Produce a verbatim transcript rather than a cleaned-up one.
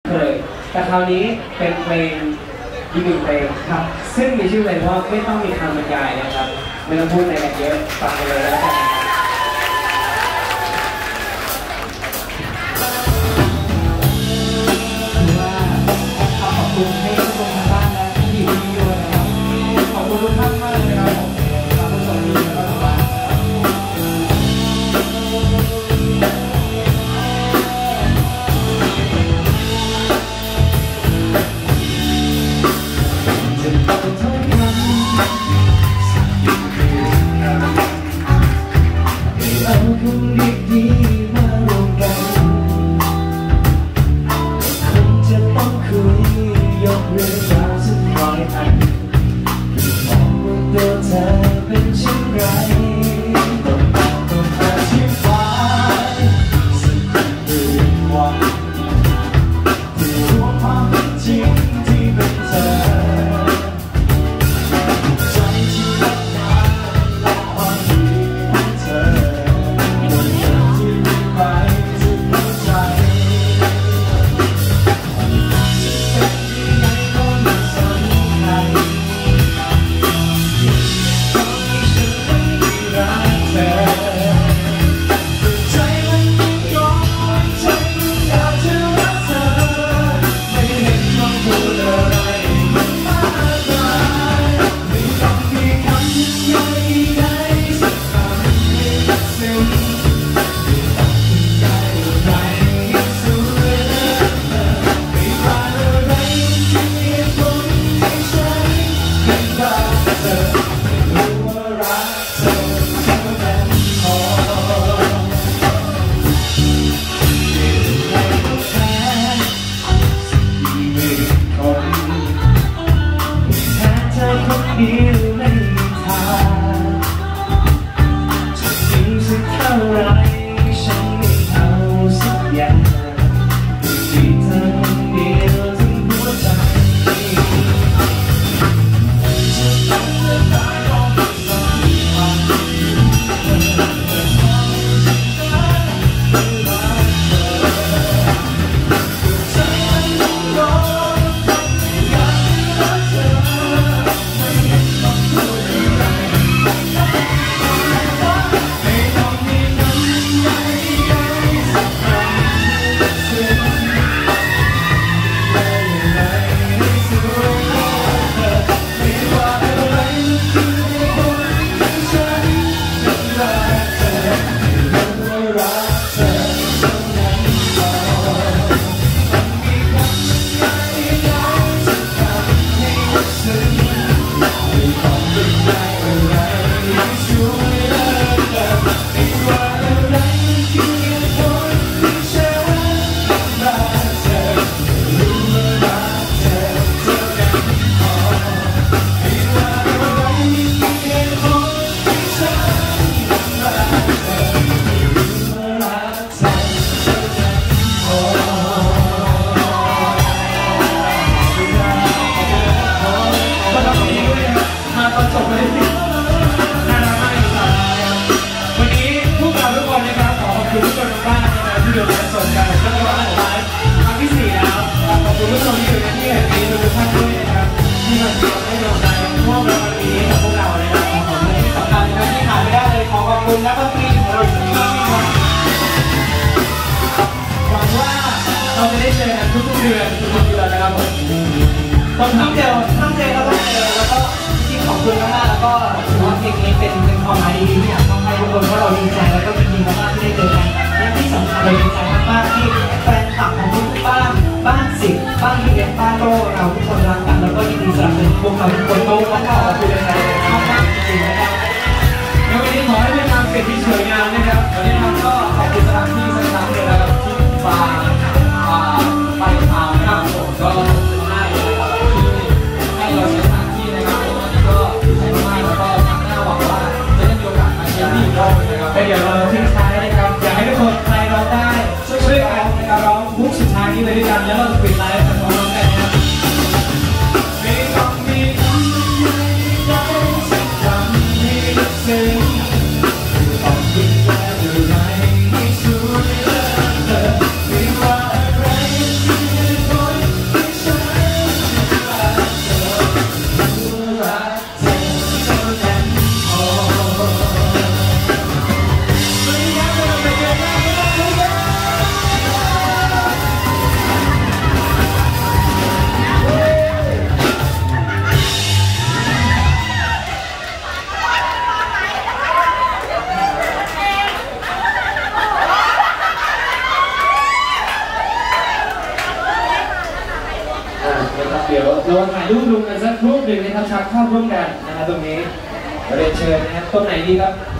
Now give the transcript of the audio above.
เลยแต่คราวนี้เป็นเพลงอีกหนึ่งเพลงครับซึ่งมีชื่อเพลงว่าไม่ต้องมีคำบรรยายนะครับไม่ต้องพูดอะไรกันเยอะฟังไปเลยแล้วกันขอบคุณให้ทุกคนทางบ้านและที่อยู่ที่นี่ด้วยนะครับขอบคุณทุกท่านมากเลยครับผมขอบคุณสวัสดีแล้วก็บ้านต้องทำเดียวทำเดียวแล้วก็เจอแล้วก็ที่ขอบคุณมากแล้วก็ถือว่าเพลงนี้เป็นเป็นความหมายดีๆที่อยากให้ทุกคนเพราะเราดีใจแล้วก็เป็นดีมากๆที่ได้เจอกันและที่สำคัญเราดีใจมากๆที่แฟนคลับของทุกบ้านบ้านสิบบ้านที่เป็นบ้านโตเราทุกคนรักกันแล้วก็ยินดีสนับสนุนพวกเราทุกคนโตแล้วก็ขอบคุณใจมากๆจริงๆนะครับในวันนี้ขอให้เป็นการเสร็จที่สวยงามนะครับวันนี้เราก็ขอบคุณสถานที่สักครั้งเลยนะครับที่ฟ้าไปทางนะครับผมก็ให้ให้เราใช้สถานที่นะครับผมวันนี้ก็ใช้มากแล้วก็ทางหน้าหวังว่าจะได้มีโอกาสมาเชียร์ที่อีกรอบนะครับเดี๋ยวเราทิ้งท้ายนะครับอยากให้ทุกคนใครร้องได้ช่วยๆกันนะครับร้องฮุกสุดท้ายนี้เลยด้วยกันแล้วเราจะปิดไลฟ์กันพร้อมกันนะครับไม่ต้องมีคำบรรยายใดสักคำให้รู้สึกต้องดูแลอะไรให้สวยเลิศไม่ว่าอะไรที่จะเดี๋ยวเราถ่ายรูปรวมกันสักรูปหนึ่งนะครับชักภาพร่วมกันนะครับตรงนี้เรียนเชิญนะครับต้นไหนดีครับ